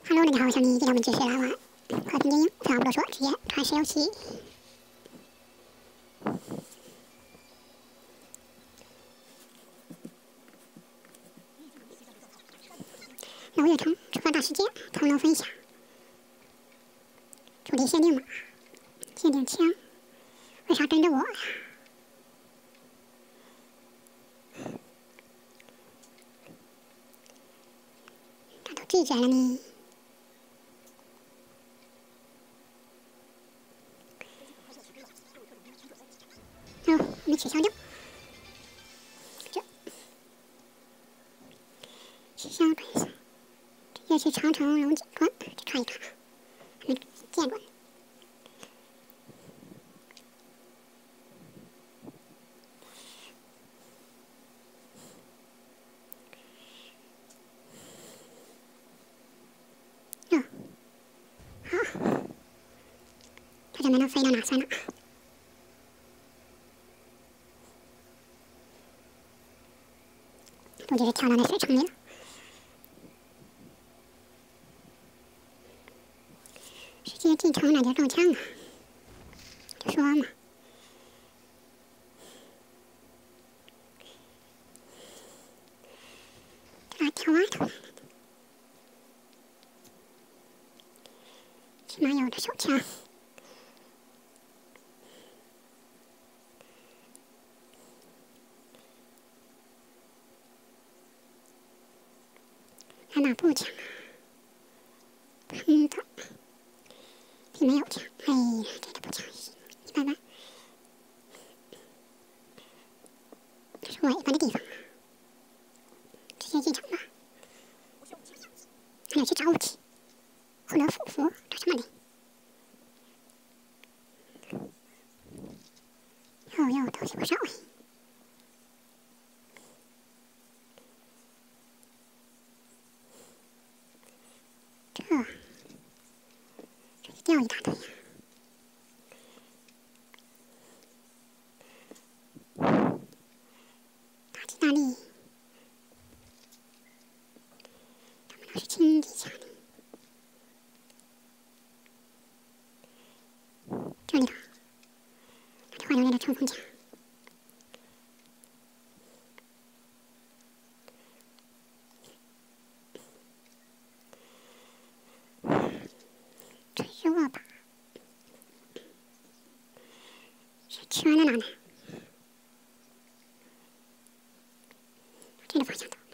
Hello，大家好，我小妮，今天我们继续来玩和平精英。废话不多说，直接开始游戏。老月城出发大世界，同楼分享。主题限定码，限定枪，为啥跟着我呀？他都拒绝了呢。哦，没取消掉。这取消配送，直接去长城龙井关去看一看，还没见过呢。哦，好，他就没能飞到哪算哪。估计是跳到那水城里了。直接进城那就够呛啊！就说嘛，这跳外头，起码有着手枪。还拿步枪啊？喷的，并没有枪。哎呀，这个步枪一般般。这是尾巴的地方啊，直接进城吧。还得去找武器，获得复符，这什么的？有东西不少哎。这掉一大堆呀。大吉大利，他们都是轻机枪的。这里头，那就换成那个冲锋枪。脆弱吧？是缺了哪呢？这个方向走。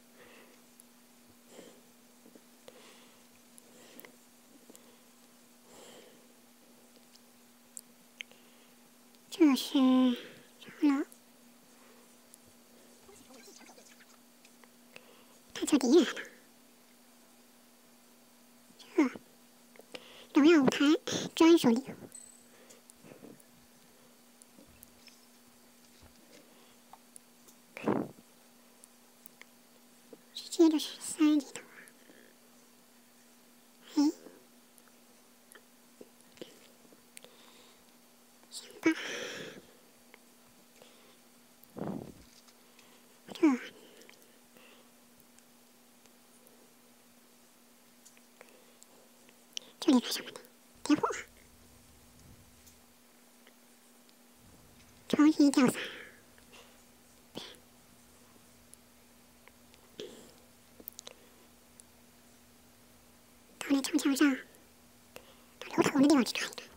这是什么？探测敌人了。这荣耀舞台专属礼物。直接就是3级头啊！哎，行吧。这里干什么呢？点火。超级吊伞。到那城墙上，到留头的地方去看一看。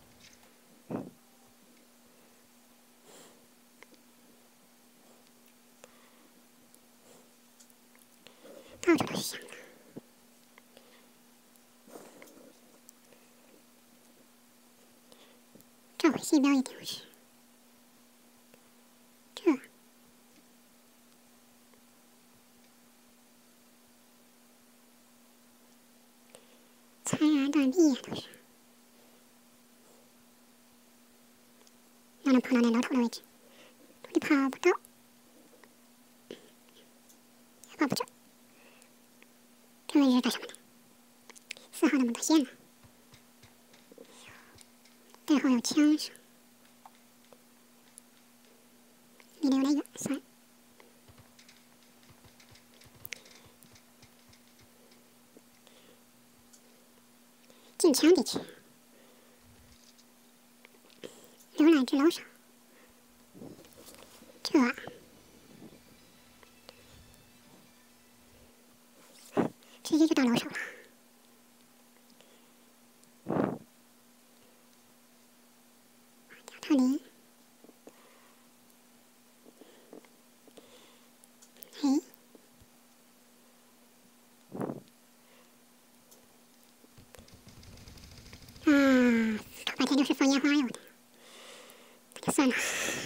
到处都是香的。召回信标一定是这。残垣断壁呀，都是。哪能跑到那楼头的位置？你跑不到，也跑不着。这位置是干什么的？4号的摩托线呢？背后有枪声，离得有点远，算了。 近墙地区，浏览至楼上，这直接就到楼上了。加特林，嘿，搞半天就是放烟花用的，那就算了。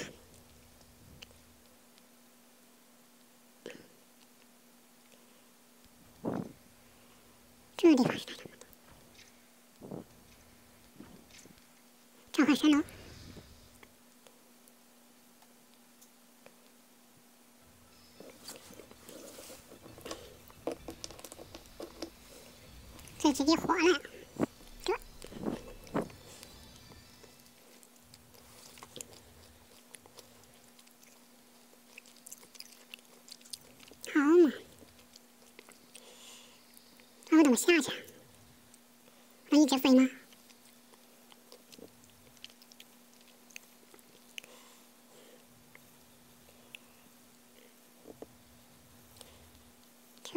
这个地方是干什么的？召唤神楼。这直接火了，这好嘛，那我怎么下去？能一直飞吗？这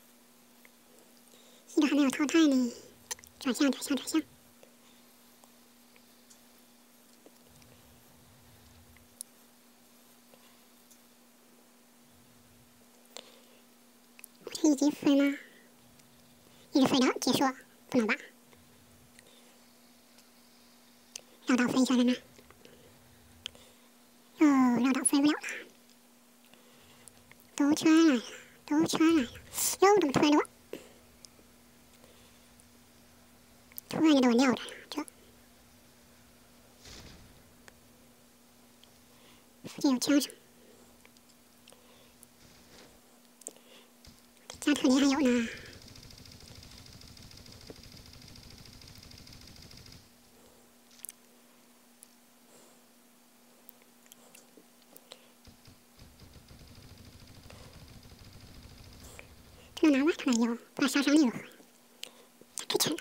一个还没有淘汰呢，转向转向转向。这一级飞吗？一直飞到结束，不能吧？绕道飞一下看看。绕道飞不了了，兜圈来了，兜圈来了，哟，怎么突然就给我撂着了？这附近有枪声，加特林还有呢。这能拿外头来用，把杀伤力有回，太强了。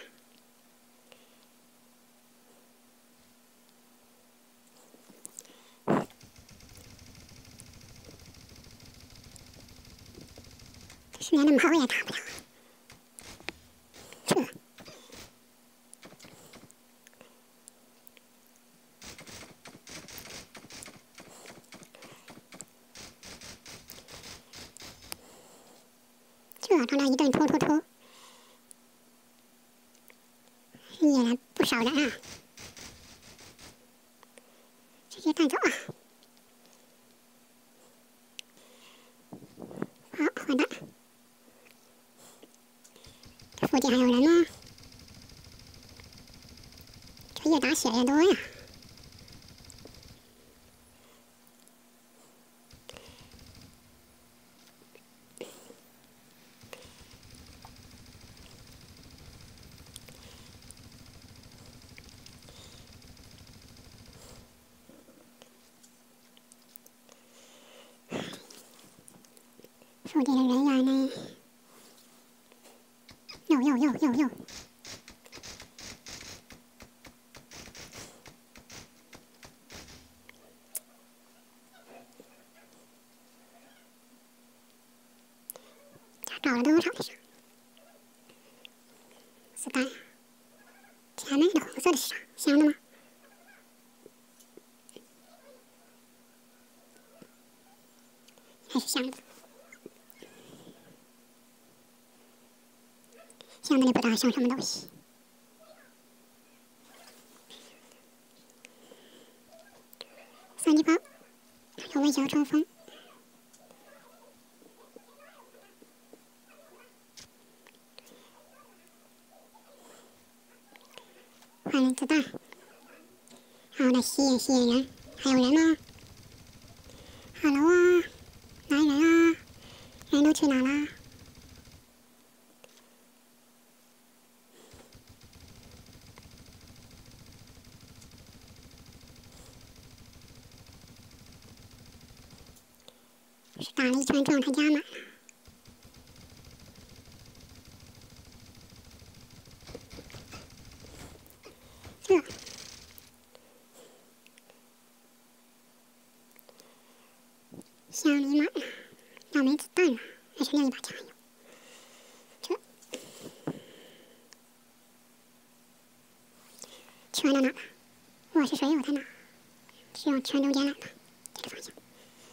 是连那毛也打不了。这刚才一顿突，引来不少人啊！直接带走啊！好，坏蛋！这附近还有人吗？这越打血越多呀！附近的人员呢？哟！搞了多少的伤？子弹，前面那红色的是啥？香的吗？还是香的？香的也不知道像什么东西。三级炮，有微小冲锋。换了子弹，然后来吸引人。还有人吗？Hello啊，来人啊！人都去哪啦？是打了一圈状态加满了。 这想你妈呀，要没子弹了，还是另一把枪有。这圈到哪了？我是谁？我在哪？只往圈中间来吧，这个方向。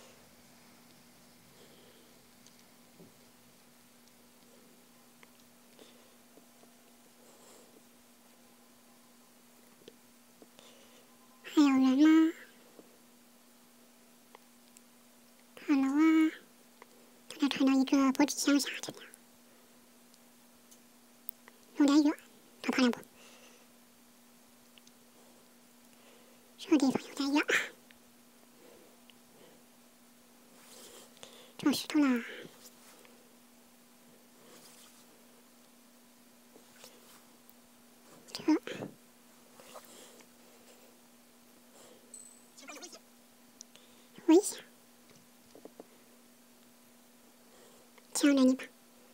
还有人吗？Hello 啊，刚才看到一个脖子向下这边，有点远，多跑2步。这个地方有点远，撞石头了。这危险，抢着你吧！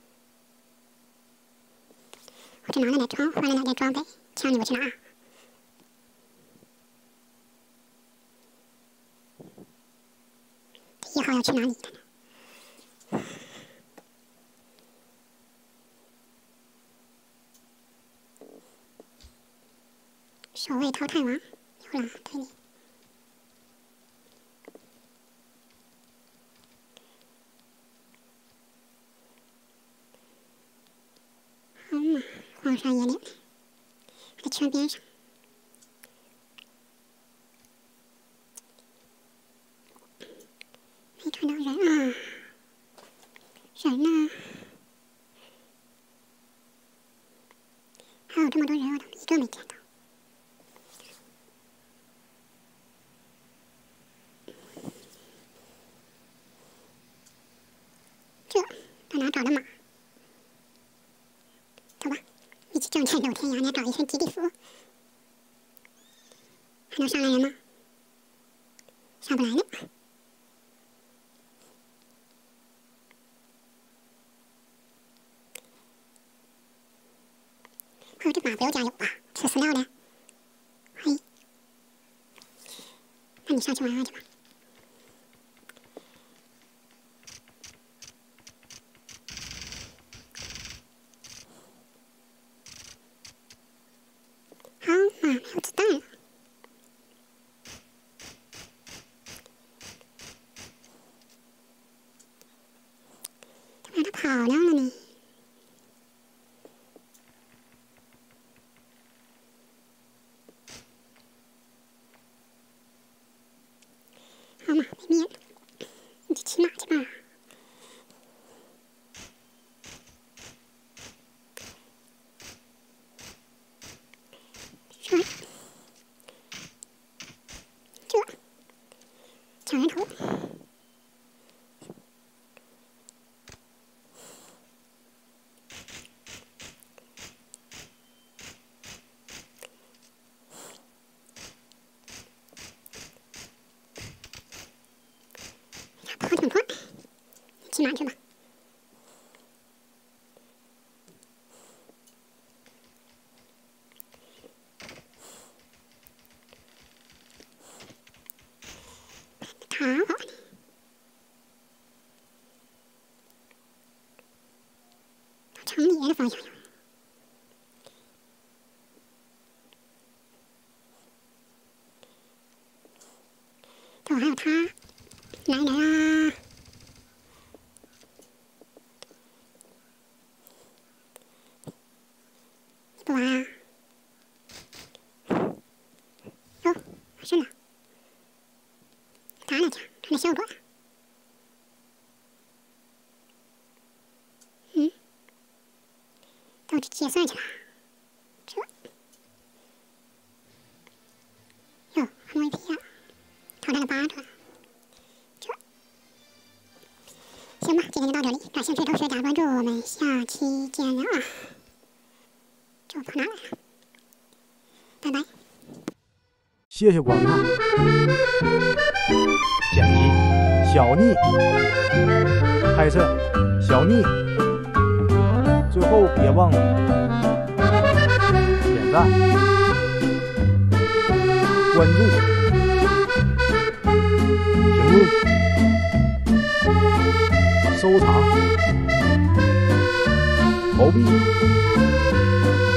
我这拿了点装，换了那点装备，抢你我去哪？1号要去哪里的呢？守卫淘汰王有了，对你。好嘛，荒山野岭，在圈边上。没看到人啊，人呢？还有这么多人，我都一个没见到。这到哪找的马？走吧，一起仗剑走天涯，你要找一身吉利服。还能上来人吗？上不来呢。哦，这马不要加油吧？吃饲料的。嘿，那你上去玩玩去吧。好嘛，没有子弹了。怎么让他跑掉了呢？好嘛，被灭了，你去骑马去吧。抢人头。跑挺快，你骑马去吧。卡我呢。城里的方向有。这还有他，来啊！你不玩啊？哟，没事呢。打两枪，看那效果。都去结算去了。这，哟，MVP 啊，淘汰了8个。这，行吧，今天就到这里，感兴趣的同学加关注，我们下期见了啊！这跑哪来了？拜拜。 谢谢观看。剪辑小逆，拍摄小逆。最后别忘了点赞。 关注、评论、收藏、投币。